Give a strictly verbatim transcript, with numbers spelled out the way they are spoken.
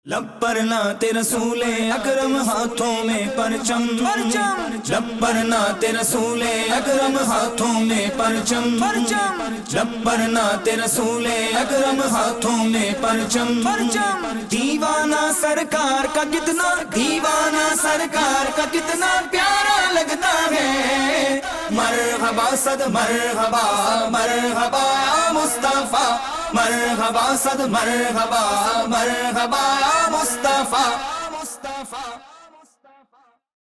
लब पर नाते रसूले अकरम हाथों में परचम परचम। लब पर नाते रसूले अकरम हाथों में परचम परचम। लब पर नाते रसूले अकरम हाथों में परचम परचम। दीवाना सरकार का कितना दीवाना सरकार का कितना प्यारा लगता है। मरहबा सद मरहबा मरहबा मुस्तफा मरहबा सद मरहबा मरहबा मुस्तफा।